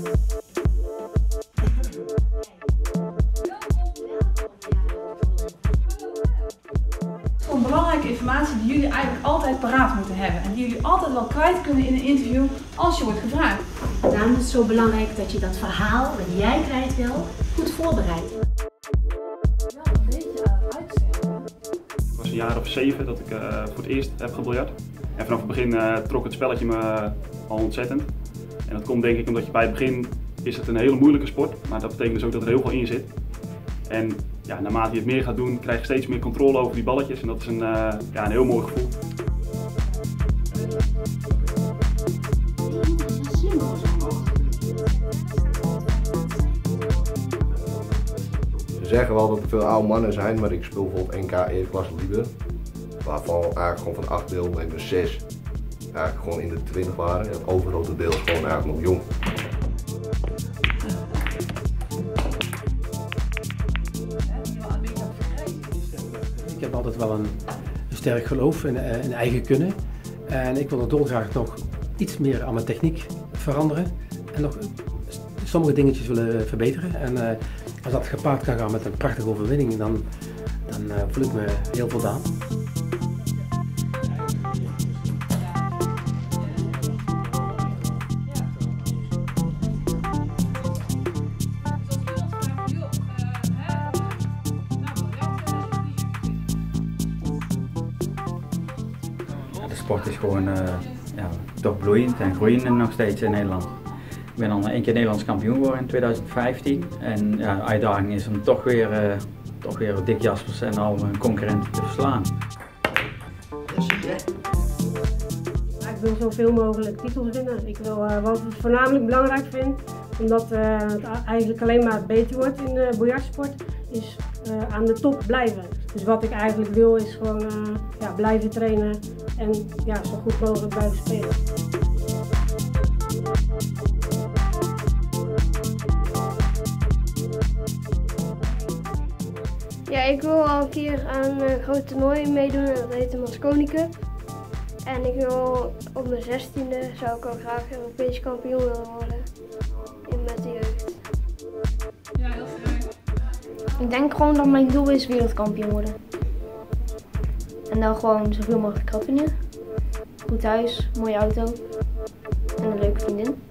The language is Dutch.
Gewoon belangrijke informatie die jullie eigenlijk altijd paraat moeten hebben en die jullie altijd wel kwijt kunnen in een interview als je wordt gevraagd. Daarom is het zo belangrijk dat je dat verhaal wat jij kwijt wil, goed voorbereidt. Wel een beetje uitstellen. Het was een jaar of 7 dat ik voor het eerst heb gebiljart. En vanaf het begin trok het spelletje me al ontzettend. En dat komt denk ik omdat je bij het begin is het een hele moeilijke sport, maar dat betekent dus ook dat er heel veel in zit. En ja, naarmate je het meer gaat doen, krijg je steeds meer controle over die balletjes en dat is een heel mooi gevoel. Ze zeggen wel dat er veel oude mannen zijn, maar ik speel bijvoorbeeld NK eerste klasse Liebe. Waarvan eigenlijk gewoon van 8 deelnemers 6 eigenlijk gewoon in de 20 waren. En het overgrote deel is gewoon eigenlijk nog jong. Ik heb altijd wel een sterk geloof in eigen kunnen. En ik wil er dolgraag nog iets meer aan mijn techniek veranderen. En nog sommige dingetjes willen verbeteren. En als dat gepaard kan gaan met een prachtige overwinning, dan voel ik me heel voldaan. De sport is gewoon toch bloeiend en groeiend nog steeds in Nederland. Ik ben al 1 keer Nederlands kampioen geworden in 2015 en de uitdaging is om toch weer Dick Jaspers en al mijn concurrenten te verslaan. Ik wil zoveel mogelijk titels winnen. Ik wil, wat ik voornamelijk belangrijk vind, omdat het eigenlijk alleen maar beter wordt in de biljartsport, is aan de top blijven. Dus wat ik eigenlijk wil is gewoon blijven trainen en zo goed mogelijk blijven spelen. Ja, ik wil al een keer aan een groot toernooi meedoen, dat heet de Mosconi Cup. En ik wil op mijn 16e zou ik al graag Europees kampioen willen worden met de jeugd. Ja, heel sterk. Ik denk gewoon dat mijn doel is wereldkampioen worden. En dan gewoon zoveel mogelijk geld verdienen. Goed huis, mooie auto en een leuke vriendin.